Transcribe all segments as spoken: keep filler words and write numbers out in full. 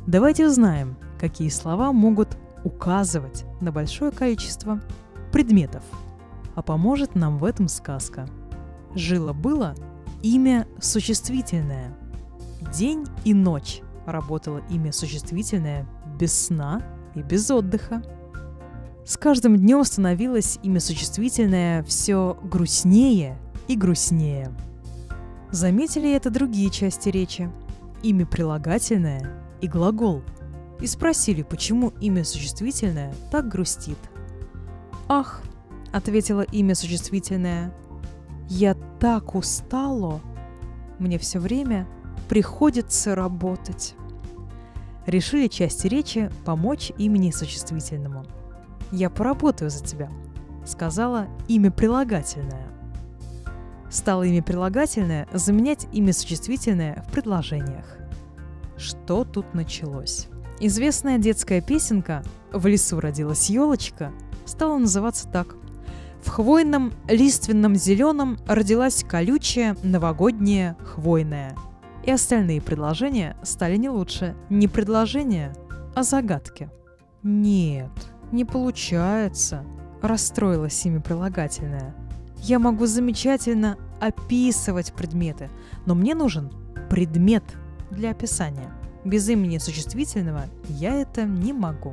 Давайте узнаем, какие слова могут указывать на большое количество предметов. А поможет нам в этом сказка. Жило-было имя существительное. День и ночь работало имя существительное без сна и без отдыха. С каждым днем становилось имя существительное все грустнее и грустнее. Заметили это другие части речи, имя прилагательное и глагол, и спросили, почему имя существительное так грустит. «Ах», — ответило имя существительное, — «я так устала, мне все время приходится работать». Решили части речи помочь имени существительному. «Я поработаю за тебя», — сказала имя прилагательное. Стало имя прилагательное заменять имя существительное в предложениях. Что тут началось? Известная детская песенка «В лесу родилась елочка» стала называться так. В хвойном лиственном зеленом родилась колючая новогодняя хвойная. И остальные предложения стали не лучше. Не предложения, а загадки. Нет, не получается, расстроилось имя прилагательное. Я могу замечательно описывать предметы, но мне нужен предмет для описания. Без имени существительного я это не могу.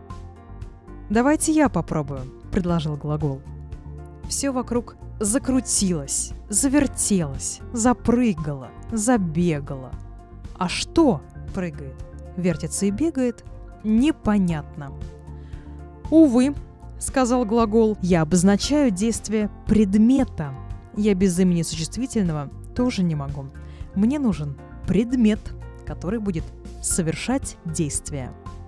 «Давайте я попробую», — предложил глагол. Все вокруг закрутилось, завертелось, запрыгало, забегало. А что прыгает, вертится и бегает, непонятно. «Увы», — сказал глагол, — «я обозначаю действие предмета. Я без имени существительного тоже не могу. Мне нужен предмет, который будет совершать действие».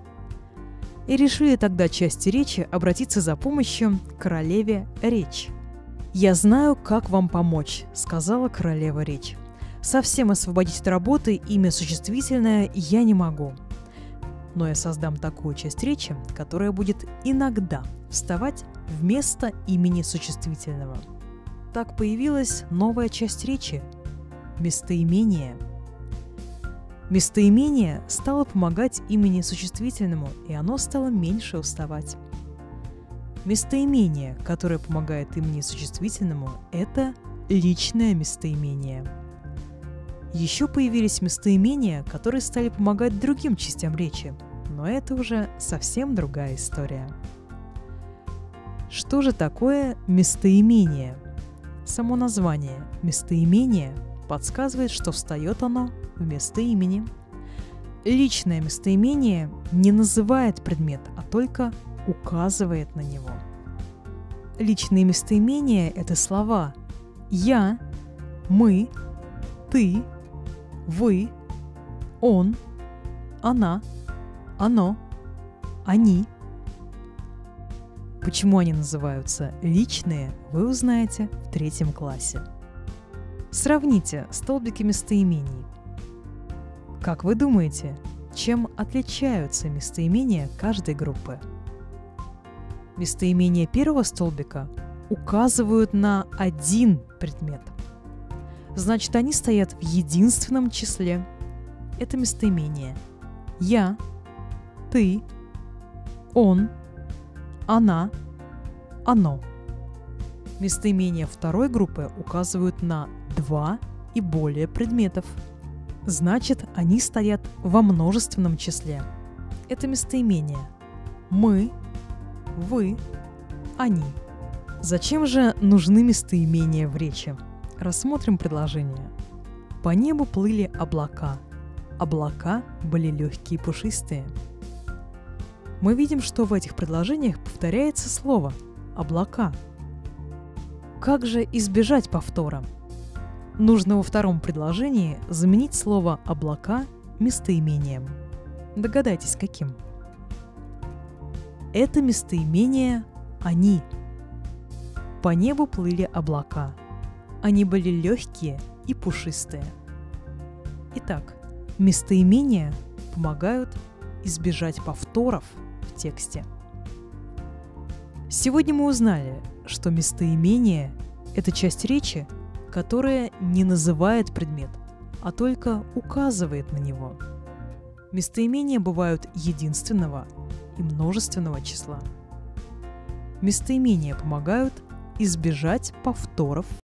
И решили тогда части речи обратиться за помощью к королеве речь. «Я знаю, как вам помочь», — сказала королева речь. «Совсем освободить от работы имя существительное я не могу. Но я создам такую часть речи, которая будет иногда вставать вместо имени существительного». Так появилась новая часть речи – местоимение. Местоимение стало помогать имени существительному, и оно стало меньше уставать. Местоимение, которое помогает имени существительному, это личное местоимение. Еще появились местоимения, которые стали помогать другим частям речи, но это уже совсем другая история. Что же такое местоимение? Само название местоимение подсказывает, что встает оно вместо имени. Личное местоимение не называет предмет, а только указывает на него. Личные местоимения – это слова «я», «мы», «ты», «вы», «он», «она», «оно», «они». Почему они называются личные, вы узнаете в третьем классе. Сравните столбики местоимений. Как вы думаете, чем отличаются местоимения каждой группы? Местоимения первого столбика указывают на один предмет. Значит, они стоят в единственном числе. Это местоимение «я», «ты», «он», «она», «оно». Местоимения второй группы указывают на два и более предметов. Значит, они стоят во множественном числе. Это местоимения «мы», «вы», «они». Зачем же нужны местоимения в речи? Рассмотрим предложение. По небу плыли облака. Облака были легкие и пушистые. Мы видим, что в этих предложениях повторяется слово «облака». Как же избежать повтора? Нужно во втором предложении заменить слово «облака» местоимением. Догадайтесь, каким? Это местоимение «они». По небу плыли облака. Они были легкие и пушистые. Итак, местоимения помогают избежать повторов в тексте. Сегодня мы узнали, что местоимение – это часть речи, которая не называет предмет, а только указывает на него. Местоимения бывают единственного и множественного числа. Местоимения помогают избежать повторов